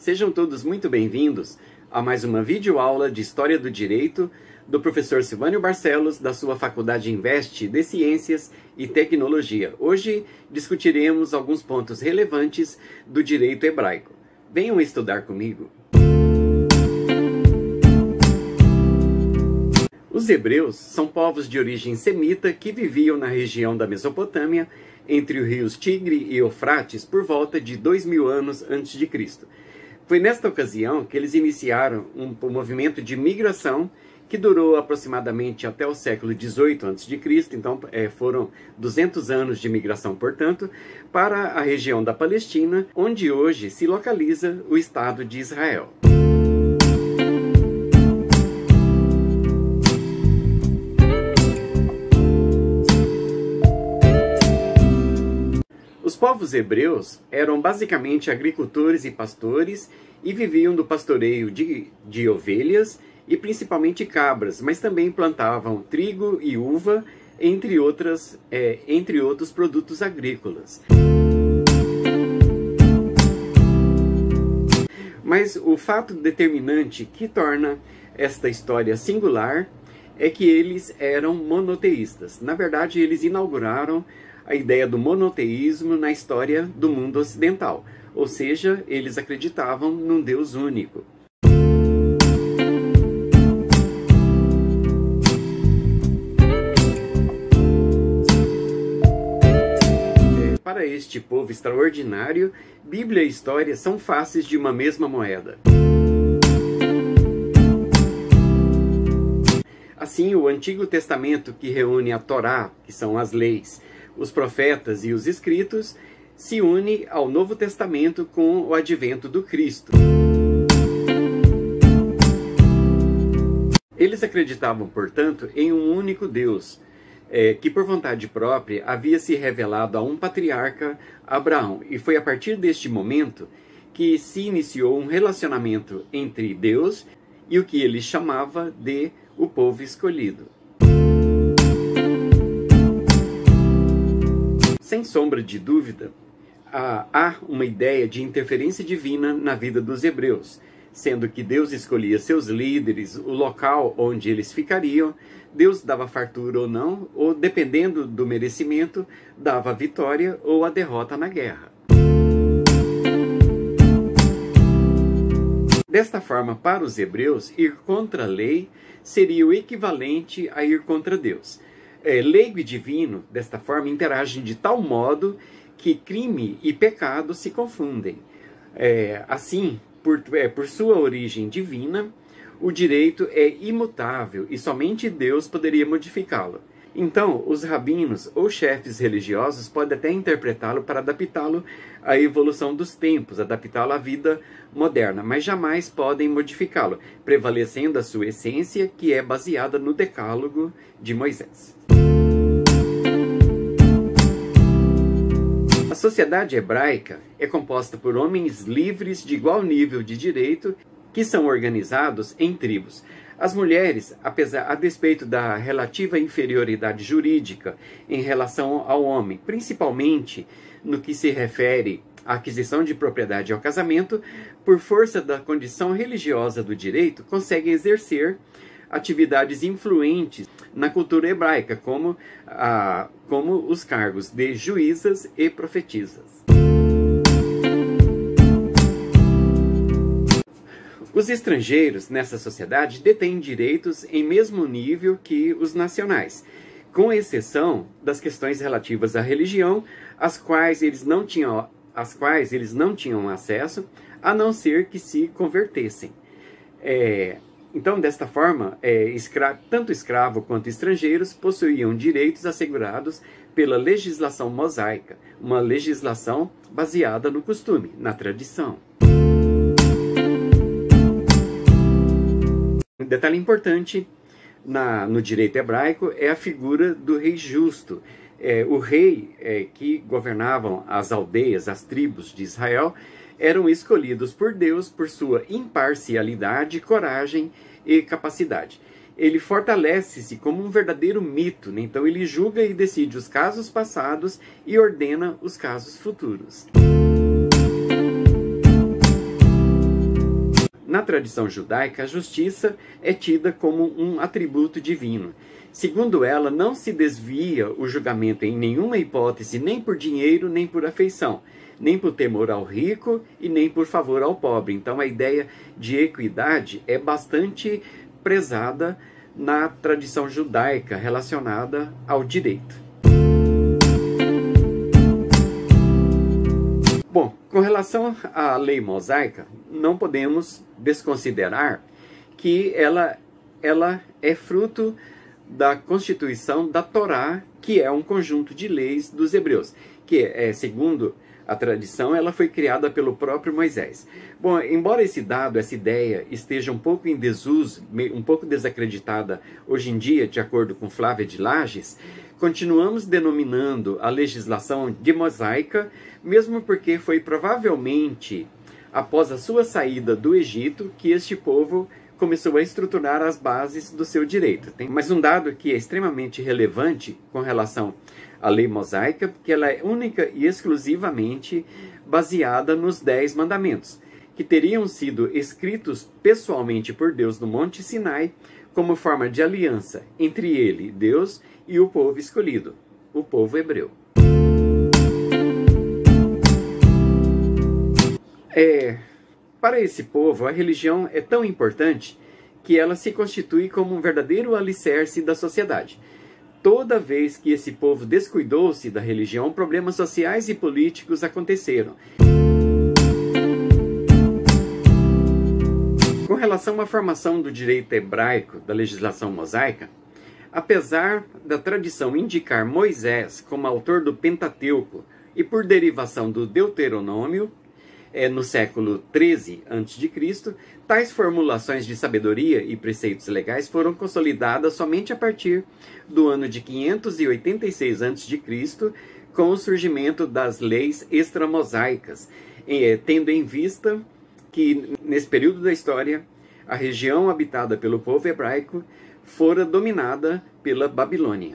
Sejam todos muito bem-vindos a mais uma videoaula de História do Direito do professor Silvânio Barcelos, da sua Faculdade Invest de Ciências e Tecnologia. Hoje discutiremos alguns pontos relevantes do direito hebraico. Venham estudar comigo. Os hebreus são povos de origem semita que viviam na região da Mesopotâmia, entre os rios Tigre e Eufrates, por volta de 2000 anos antes de Cristo. Foi nesta ocasião que eles iniciaram um movimento de migração que durou aproximadamente até o século XVIII a.C., então foram 200 anos de migração, portanto, para a região da Palestina, onde hoje se localiza o Estado de Israel. Os povos hebreus eram basicamente agricultores e pastores e viviam do pastoreio de ovelhas e principalmente cabras, mas também plantavam trigo e uva, entre outros produtos agrícolas. Mas o fato determinante que torna esta história singular é que eles eram monoteístas. Na verdade, eles inauguraram a ideia do monoteísmo na história do mundo ocidental, ou seja, eles acreditavam num Deus único. Para este povo extraordinário, Bíblia e história são faces de uma mesma moeda. Assim, o Antigo Testamento, que reúne a Torá, que são as leis, os profetas e os escritos, se une ao Novo Testamento com o advento do Cristo. Eles acreditavam, portanto, em um único Deus, que por vontade própria havia se revelado a um patriarca, Abraão. E foi a partir deste momento que se iniciou um relacionamento entre Deus e o que ele chamava de o povo escolhido. Sem sombra de dúvida, há uma ideia de interferência divina na vida dos hebreus, sendo que Deus escolhia seus líderes, o local onde eles ficariam, Deus dava fartura ou não, ou dependendo do merecimento, dava a vitória ou a derrota na guerra. Desta forma, para os hebreus, ir contra a lei seria o equivalente a ir contra Deus. Leigo e divino, desta forma, interagem de tal modo que crime e pecado se confundem. Assim, por sua origem divina, o direito é imutável e somente Deus poderia modificá-lo. Então, os rabinos ou chefes religiosos podem até interpretá-lo para adaptá-lo à evolução dos tempos, adaptá-lo à vida moderna, mas jamais podem modificá-lo, prevalecendo a sua essência, que é baseada no Decálogo de Moisés. A sociedade hebraica é composta por homens livres de igual nível de direito que são organizados em tribos. As mulheres, a despeito da relativa inferioridade jurídica em relação ao homem, principalmente no que se refere à aquisição de propriedade e ao casamento, por força da condição religiosa do direito, conseguem exercer atividades influentes na cultura hebraica, como os cargos de juízas e profetisas. Os estrangeiros nessa sociedade detêm direitos em mesmo nível que os nacionais, com exceção das questões relativas à religião, às quais eles não tinham acesso, a não ser que se convertessem. Então, desta forma, tanto escravo quanto estrangeiros possuíam direitos assegurados pela legislação mosaica, uma legislação baseada no costume, na tradição. Um detalhe importante no direito hebraico é a figura do rei justo. O rei que governavam as aldeias, as tribos de Israel, eram escolhidos por Deus por sua imparcialidade, coragem e capacidade. Ele fortalece-se como um verdadeiro mito, né? Então ele julga e decide os casos passados e ordena os casos futuros. Na tradição judaica, a justiça é tida como um atributo divino. Segundo ela, não se desvia o julgamento em nenhuma hipótese, nem por dinheiro, nem por afeição, nem por temor ao rico e nem por favor ao pobre. Então, a ideia de equidade é bastante prezada na tradição judaica relacionada ao direito. Bom, com relação à lei mosaica, não podemos desconsiderar que ela é fruto da constituição da Torá, que é um conjunto de leis dos hebreus, que segundo a tradição, ela foi criada pelo próprio Moisés. Bom, embora esse dado, essa ideia esteja um pouco em desuso, um pouco desacreditada hoje em dia, de acordo com Flávia de Lages, continuamos denominando a legislação de mosaica, mesmo porque foi provavelmente após a sua saída do Egito que este povo começou a estruturar as bases do seu direito. Tem mais um dado que é extremamente relevante com relação à lei mosaica, porque ela é única e exclusivamente baseada nos 10 mandamentos, que teriam sido escritos pessoalmente por Deus no Monte Sinai como forma de aliança entre ele, Deus, e o povo escolhido, o povo hebreu. Para esse povo, a religião é tão importante que ela se constitui como um verdadeiro alicerce da sociedade. Toda vez que esse povo descuidou-se da religião, problemas sociais e políticos aconteceram. Com relação à formação do direito hebraico da legislação mosaica, apesar da tradição indicar Moisés como autor do Pentateuco e por derivação do Deuteronômio, no século XIII a.C., tais formulações de sabedoria e preceitos legais foram consolidadas somente a partir do ano de 586 a.C., com o surgimento das leis extramosaicas, tendo em vista que, nesse período da história, a região habitada pelo povo hebraico fora dominada pela Babilônia.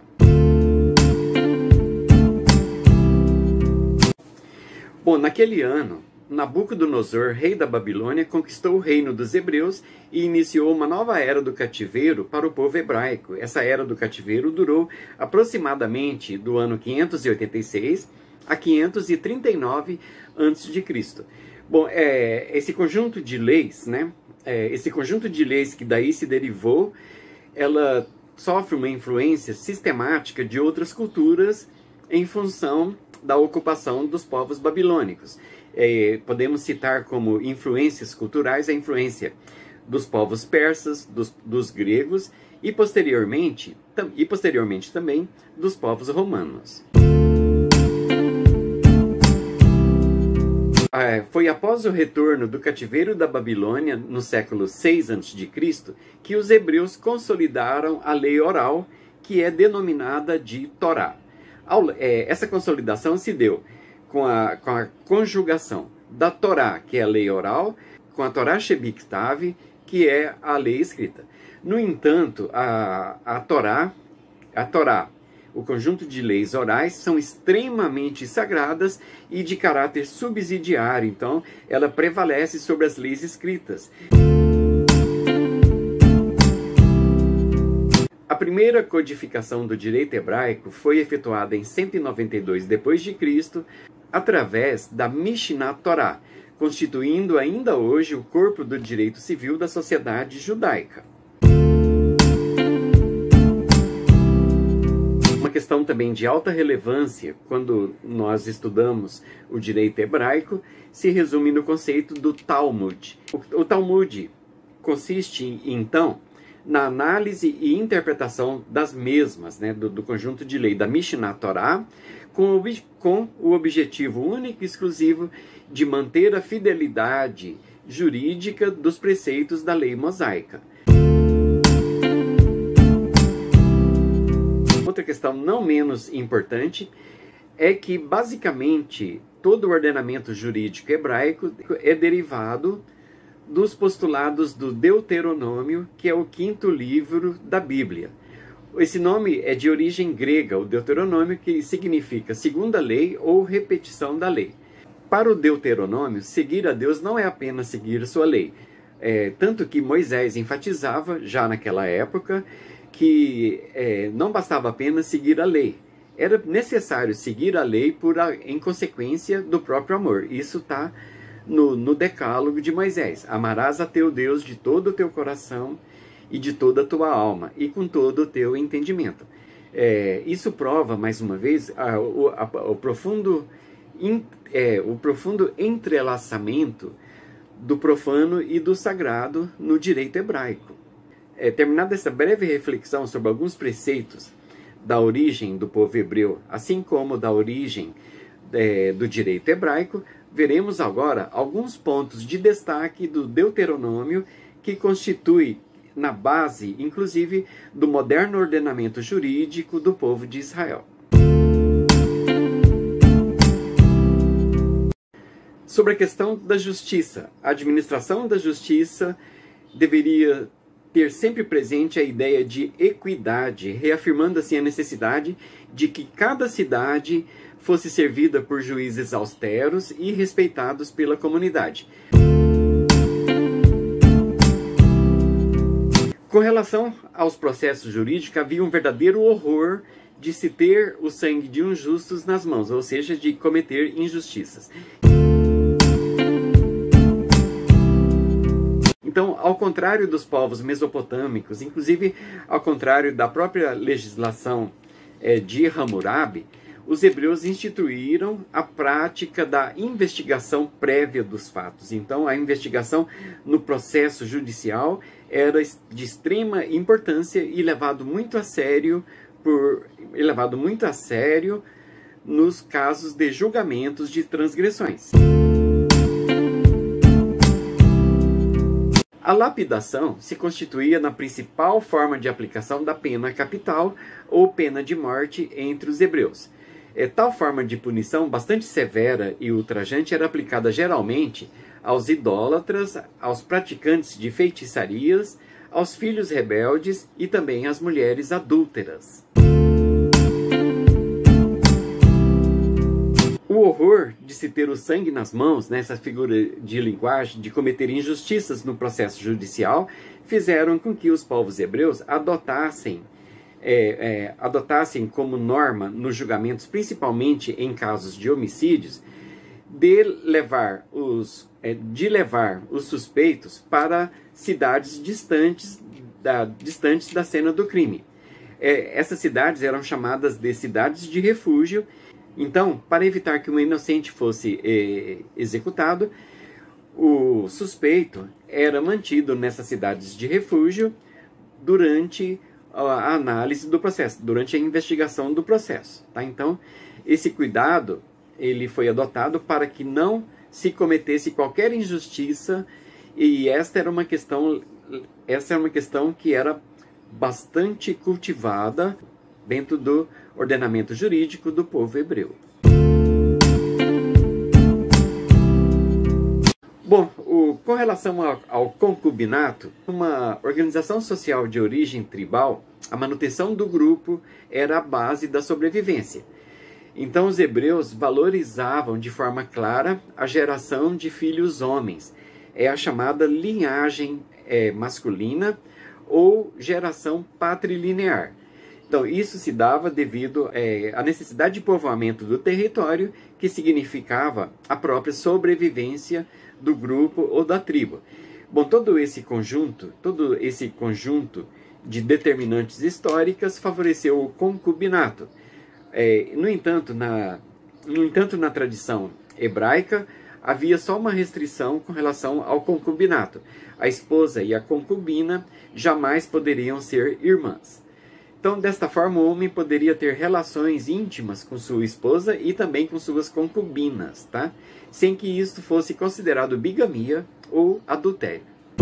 Bom, naquele ano, Nabucodonosor, rei da Babilônia, conquistou o reino dos hebreus e iniciou uma nova era do cativeiro para o povo hebraico. Essa era do cativeiro durou aproximadamente do ano 586 a 539 a.C. Bom, esse conjunto de leis, esse conjunto de leis que daí se derivou, ela sofre uma influência sistemática de outras culturas em função da ocupação dos povos babilônicos. Podemos citar como influências culturais a influência dos povos persas, dos gregos e posteriormente também dos povos romanos. Foi após o retorno do cativeiro da Babilônia no século 6 a.C. que os hebreus consolidaram a lei oral, que é denominada de Torá. Essa consolidação se deu com a conjugação da Torá, que é a lei oral, com a Torá Shebiktav, que é a lei escrita. No entanto, a Torá, o conjunto de leis orais, são extremamente sagradas e de caráter subsidiário, então ela prevalece sobre as leis escritas. A primeira codificação do direito hebraico foi efetuada em 192 d.C., através da Mishnah Torah, constituindo ainda hoje o corpo do direito civil da sociedade judaica. Uma questão também de alta relevância quando nós estudamos o direito hebraico se resume no conceito do Talmud. O Talmud consiste, então, na análise e interpretação das mesmas, do conjunto de lei da Mishnah Torah, com o objetivo único e exclusivo de manter a fidelidade jurídica dos preceitos da lei mosaica. Outra questão não menos importante é que, basicamente, todo o ordenamento jurídico hebraico é derivado dos postulados do Deuteronômio, que é o 5º livro da Bíblia. Esse nome é de origem grega, o Deuteronômio, que significa segunda lei ou repetição da lei. Para o Deuteronômio, seguir a Deus não é apenas seguir sua lei, Tanto que Moisés enfatizava, já naquela época, que não bastava apenas seguir a lei. Era necessário seguir a lei em consequência do próprio amor. Isso está no decálogo de Moisés. Amarás a teu Deus de todo o teu coração e de toda a tua alma e com todo o teu entendimento. Isso prova, mais uma vez, o profundo entrelaçamento do profano e do sagrado no direito hebraico. Terminada essa breve reflexão sobre alguns preceitos da origem do povo hebreu, assim como da origem do direito hebraico, veremos agora alguns pontos de destaque do Deuteronômio que constitui na base, inclusive, do moderno ordenamento jurídico do povo de Israel. Sobre a questão da justiça, a administração da justiça deveria ter sempre presente a ideia de equidade, reafirmando assim a necessidade de que cada cidade fosse servida por juízes austeros e respeitados pela comunidade. Com relação aos processos jurídicos, havia um verdadeiro horror de se ter o sangue de injustos nas mãos, ou seja, de cometer injustiças. Então, ao contrário dos povos mesopotâmicos, inclusive ao contrário da própria legislação de Hammurabi, os hebreus instituíram a prática da investigação prévia dos fatos. Então, a investigação no processo judicial era de extrema importância e levado muito a sério nos casos de julgamentos de transgressões. A lapidação se constituía na principal forma de aplicação da pena capital ou pena de morte entre os hebreus. Tal forma de punição, bastante severa e ultrajante, era aplicada geralmente aos idólatras, aos praticantes de feitiçarias, aos filhos rebeldes e também às mulheres adúlteras. O horror de se ter o sangue nas mãos, nessa figura de linguagem, de cometer injustiças no processo judicial, fizeram com que os povos hebreus adotassem como norma nos julgamentos, principalmente em casos de homicídios, de levar os suspeitos para cidades distantes da cena do crime. Essas cidades eram chamadas de cidades de refúgio. Então, para evitar que um inocente fosse executado, o suspeito era mantido nessas cidades de refúgio durante a análise do processo, durante a investigação do processo. Tá? Então, esse cuidado ele foi adotado para que não se cometesse qualquer injustiça, e essa era uma questão que era bastante cultivada dentro do ordenamento jurídico do povo hebreu. Bom, com relação ao concubinato, uma organização social de origem tribal, a manutenção do grupo era a base da sobrevivência. Então os hebreus valorizavam de forma clara a geração de filhos homens. É a chamada linhagem masculina ou geração patrilinear. Então, isso se dava devido à necessidade de povoamento do território, que significava a própria sobrevivência do grupo ou da tribo. Bom, todo esse conjunto de determinantes históricas favoreceu o concubinato. No entanto, na tradição hebraica, havia só uma restrição com relação ao concubinato. A esposa e a concubina jamais poderiam ser irmãs. Então, desta forma, o homem poderia ter relações íntimas com sua esposa e também com suas concubinas, tá? Sem que isto fosse considerado bigamia ou adultério.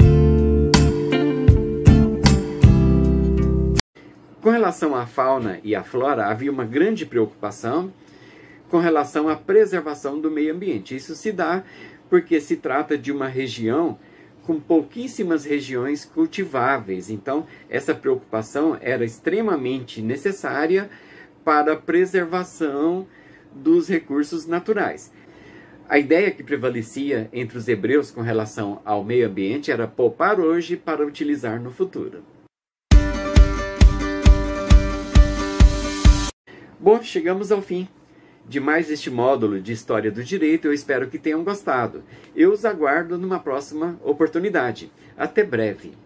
Com relação à fauna e à flora, havia uma grande preocupação com relação à preservação do meio ambiente. Isso se dá porque se trata de uma região com pouquíssimas regiões cultiváveis. Então, essa preocupação era extremamente necessária para a preservação dos recursos naturais. A ideia que prevalecia entre os hebreus com relação ao meio ambiente era poupar hoje para utilizar no futuro. Bom, chegamos ao fim de mais este módulo de História do Direito. Eu espero que tenham gostado. Eu os aguardo numa próxima oportunidade. Até breve.